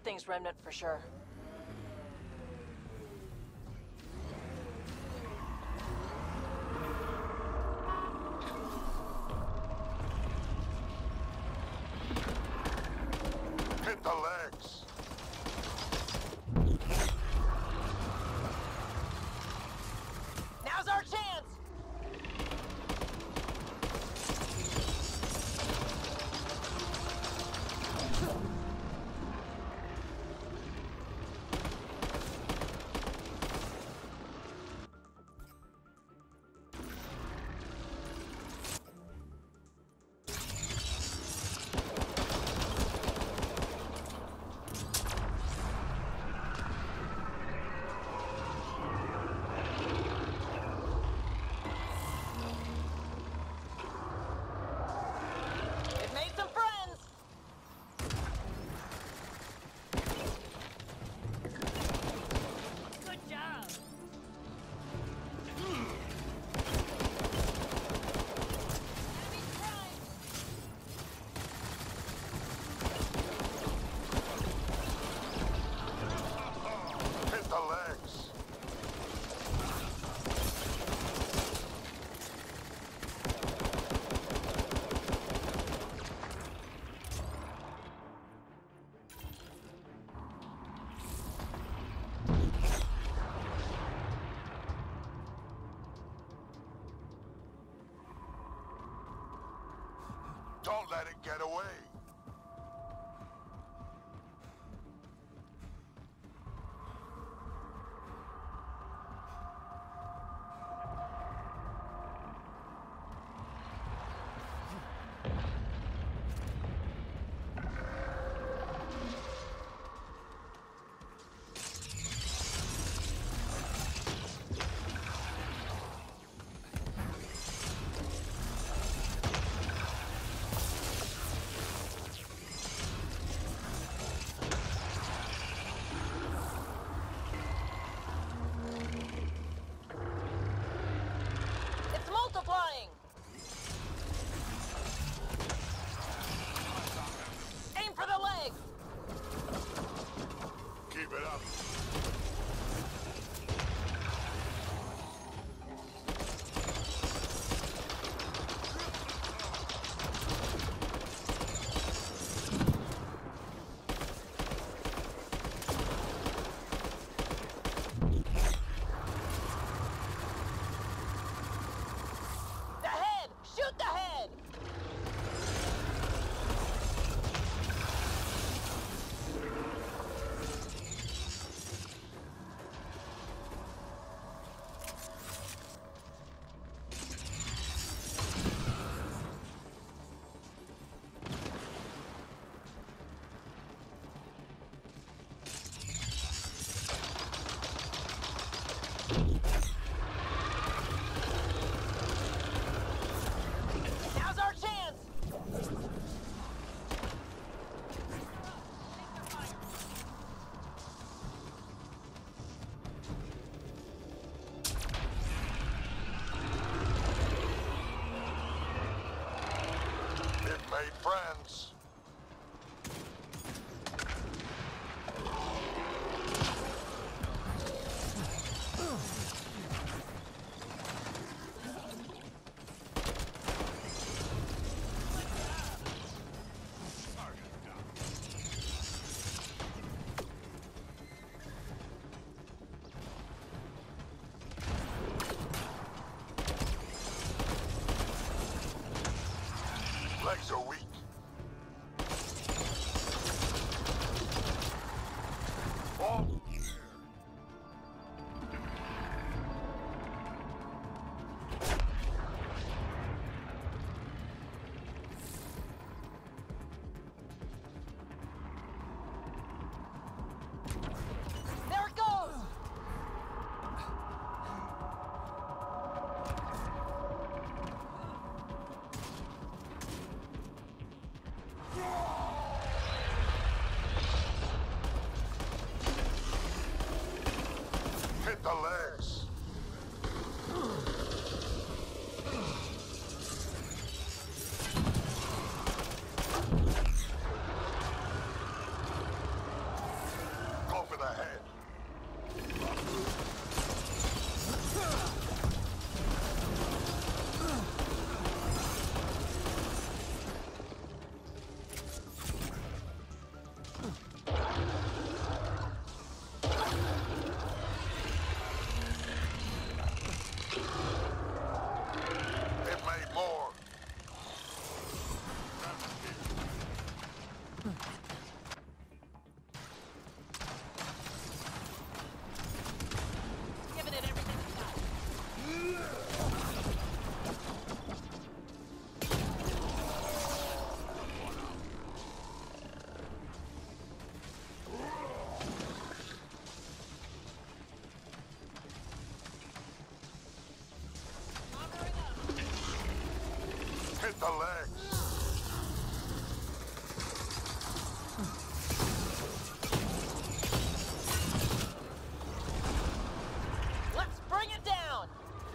thing's remnant for sure. Hit the legs. Now's our chance! Hit the legs. Don't let it get away. It's multiplying! Aim for the leg! Keep it up. The head! Shoot the head! Now's our chance! It made friends. Legs are weak. Oh. There it goes! Hit the legs. the legs. Let's bring it down!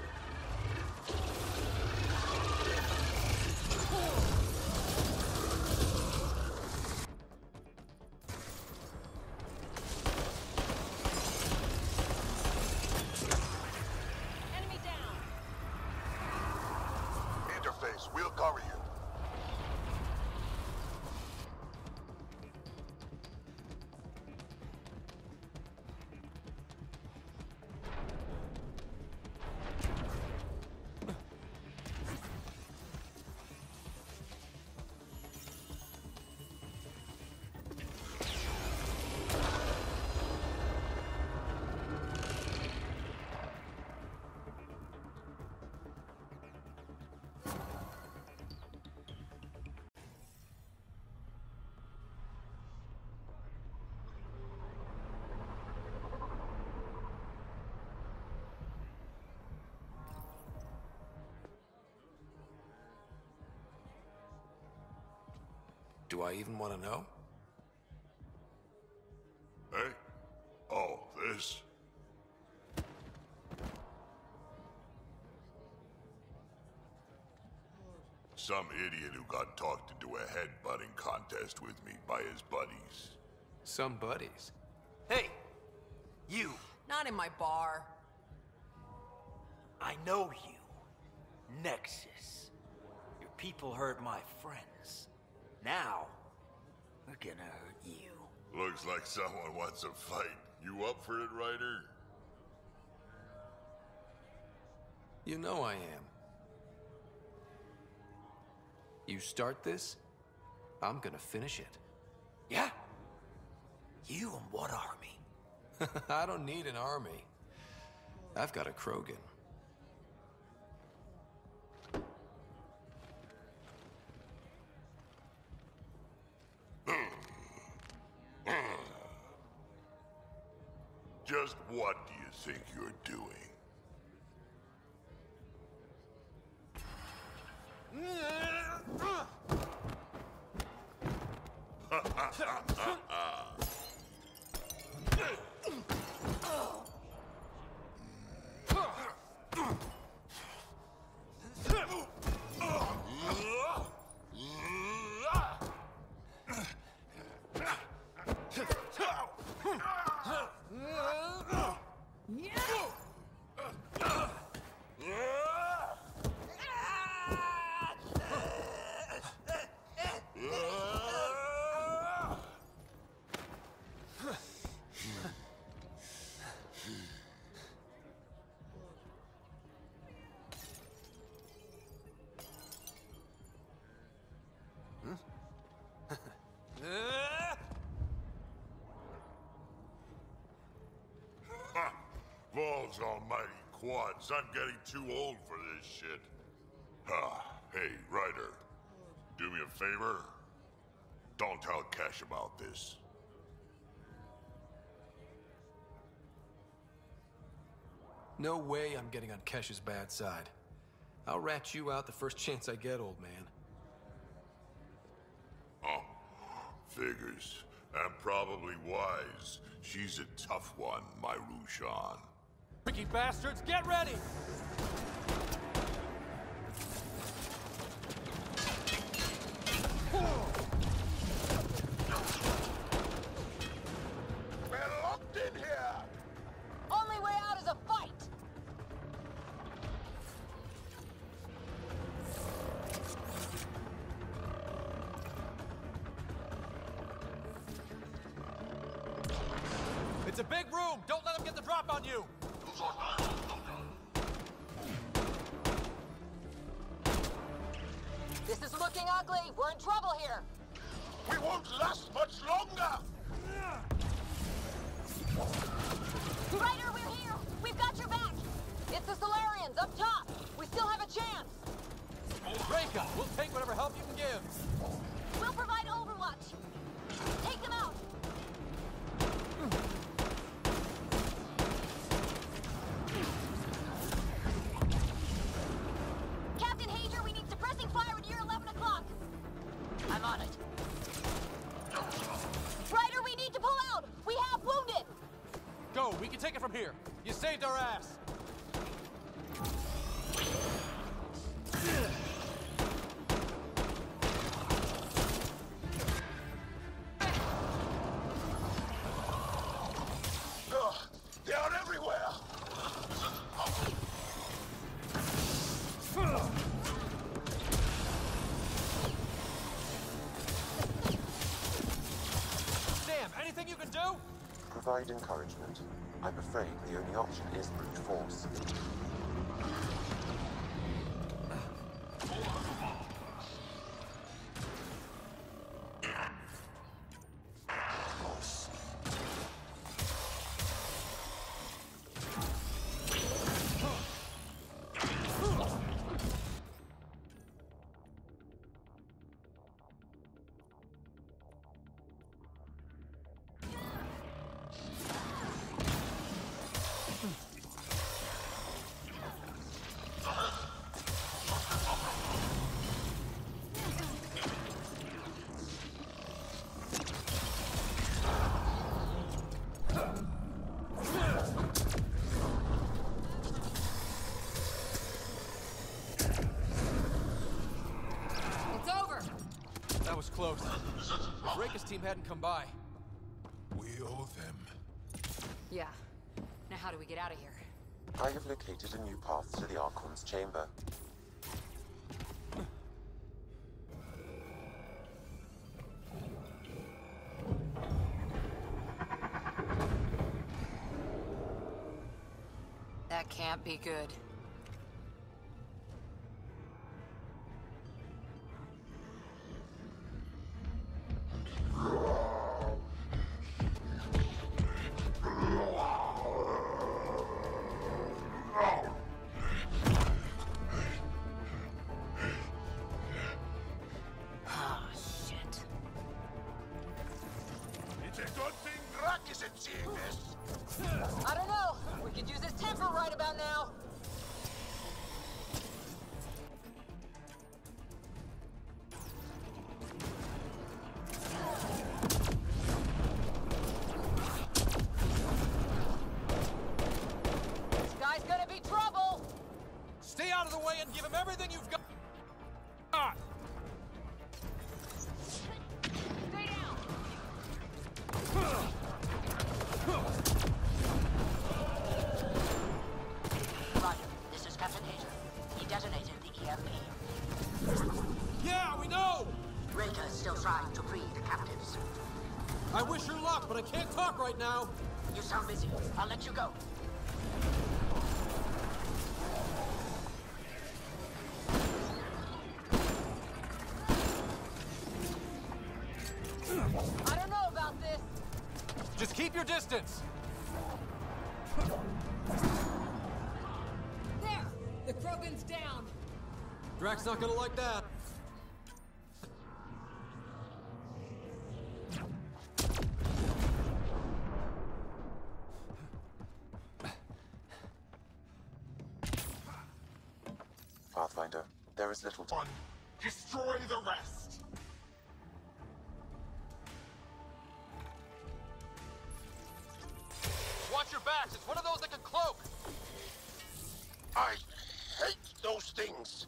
Enemy down! Interface, we'll cover you. Do I even want to know? Hey? Oh, this? Some idiot who got talked into a headbutting contest with me by his buddies. Some buddies. Hey! You! Not in my bar. I know you. Nexus. Your people hurt my friends. Now, we're gonna hurt you. Looks like someone wants a fight. You up for it, Ryder? You know I am. You start this, I'm gonna finish it. Yeah? You and what army? I don't need an army. I've got a Krogan. Just what do you think you're doing? Balls almighty quads, I'm getting too old for this shit. Hey, Ryder. Do me a favor. Don't tell Kesh about this. No way I'm getting on Kesh's bad side. I'll rat you out the first chance I get, old man. Oh, figures. And probably wise. She's a tough one, my Rushan. Freaky bastards, get ready! We're locked in here! Only way out is a fight! It's a big room! Don't let them get the drop on you! This is looking ugly. We're in trouble here. We won't last much longer! Ryder, we're here. We've got your back. It's the Solarians up top. We still have a chance. Reka, we'll take whatever help you can give. We'll provide overwatch. Take them out. Captain Hager, we need suppressing fire at Year 11 ass! They're everywhere! Sam, anything you can do? Provide encouragement. I'm afraid the only option is brute force. That was close. If Reika's team hadn't come by. We owe them. Yeah. Now how do we get out of here? I have located a new path to the Archon's chamber. That can't be good. I don't know. We could use his temper right about now. This guy's gonna be trouble. Stay out of the way and give him everything you've got. Stay down. Roger, this is Captain Hazer. He detonated the EMP. Yeah, we know! Reika is still trying to free the captives. I wish her luck, but I can't talk right now. You sound busy. I'll let you go. I don't know about this. Just keep your distance. There! The Krogan's down. Drax's not gonna like that. Pathfinder, there is little time. Destroy the rest! Watch your backs. It's one of those that can cloak. I hate those things!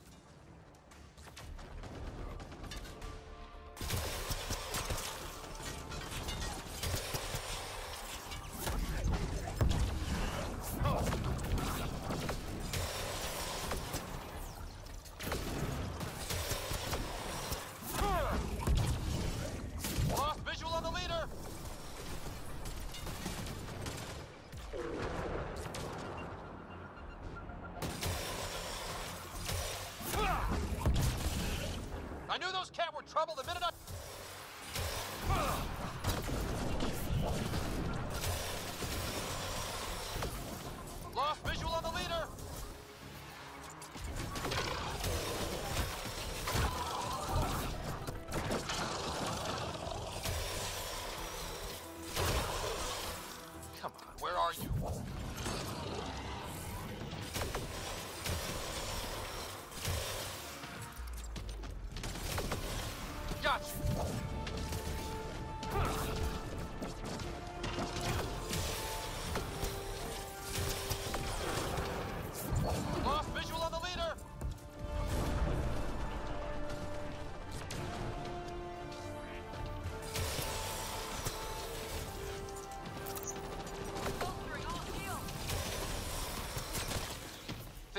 Lost visual on the leader. I knew those cat were trouble the minute I... Lost visual on the leader. Come on, where are you? Gotcha.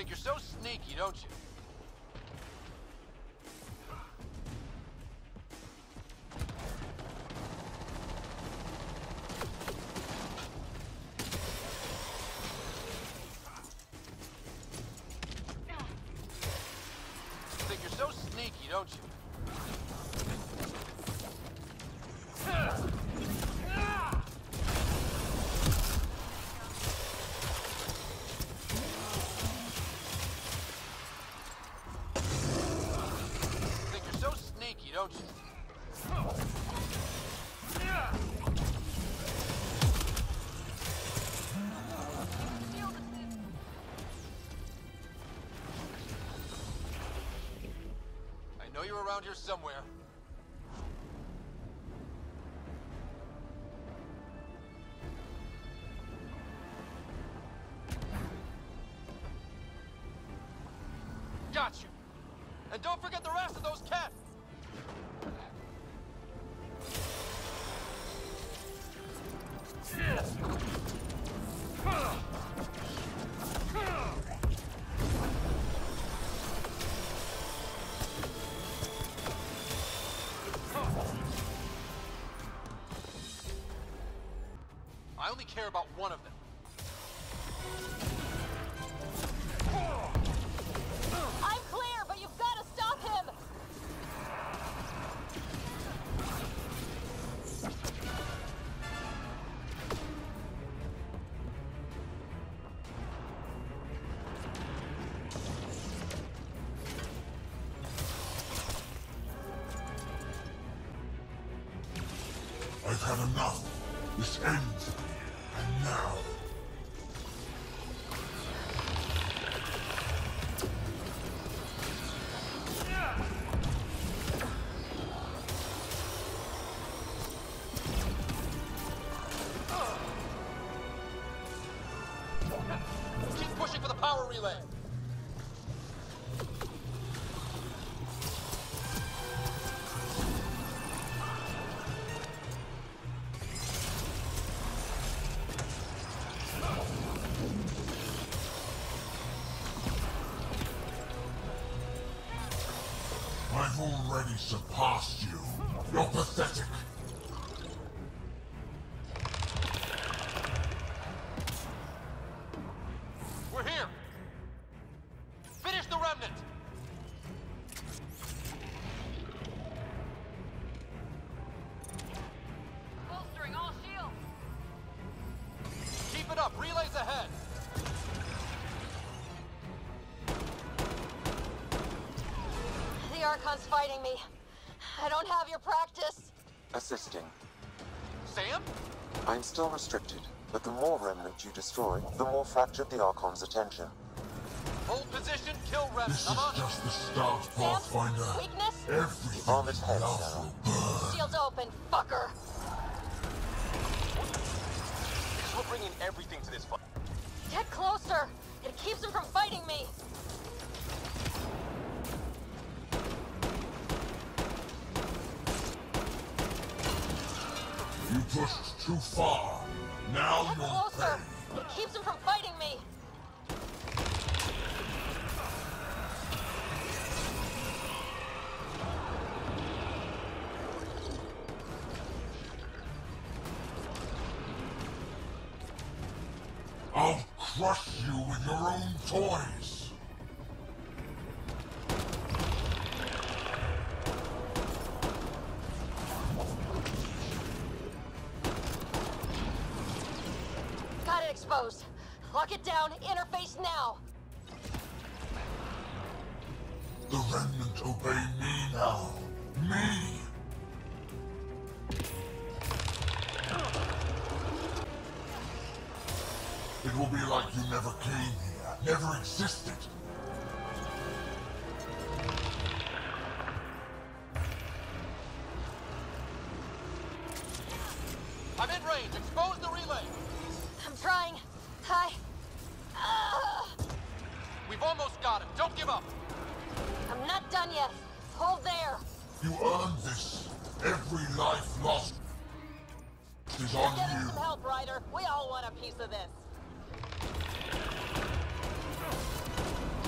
Think you're so sneaky, don't you? Think you're so sneaky, don't you? Think you're so sneaky, don't you? I know you're around here somewhere. Got you. And don't forget the rest of those cats. I only care about one of them. I'm clear, but you've got to stop him! I've had enough. This ends. And now. Keep pushing for the power relay. I've already surpassed you. You're pathetic. We're here. Finish the remnant. Bolstering all shields! Keep it up. Relays ahead. The Archon's fighting me. I don't have your practice. Assisting. Sam? I'm still restricted, but the more remnant you destroy, the more fractured the Archon's attention. Hold position. Kill remnant. This I'm is on it. just the start, Pathfinder. Weakness? Everything Armored is head, love Sarah. will burn. Shields open, fucker! We're bringing everything to this fight. Get closer! It keeps him from fighting me! You pushed too far. Now Get you're closer! paying. It keeps him from fighting me! I'll crush you with your own toys. Got it exposed. Lock it down. Interface now. The remnant obey me now. Me! It will be like you never came here, never existed. I'm in range. Expose the relay. I'm trying. We've almost got it. Don't give up. I'm not done yet. Hold there. You earned this. Every life lost is on Get us you. some help, Ryder. We all want a piece of this.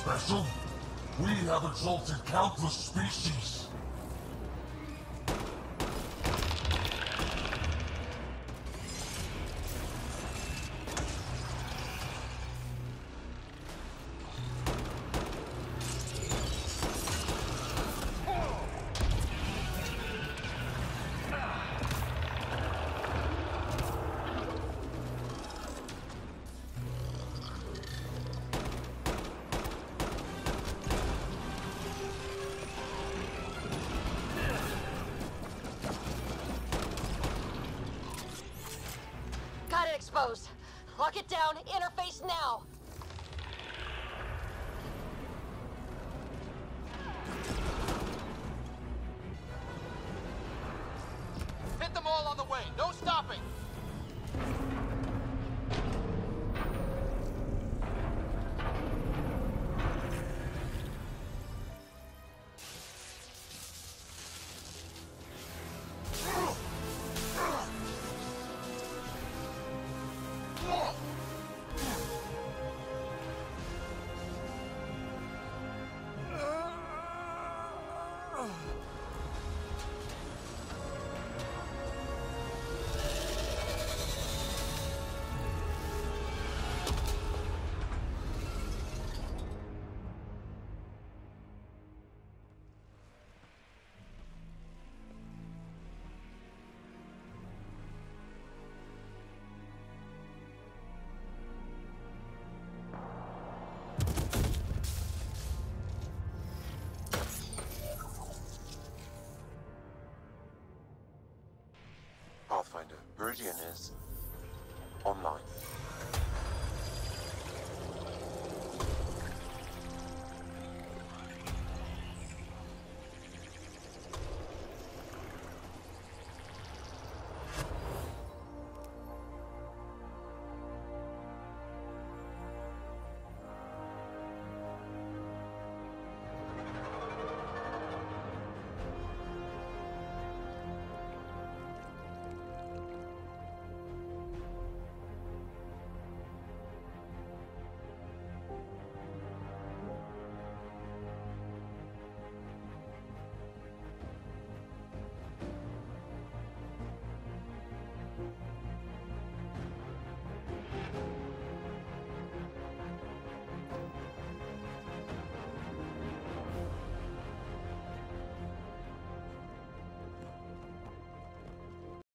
special. We have exalted countless species. Got it exposed. Lock it down. Interface now. Hit them all on the way. No stopping. Pathfinder, Meridian is online.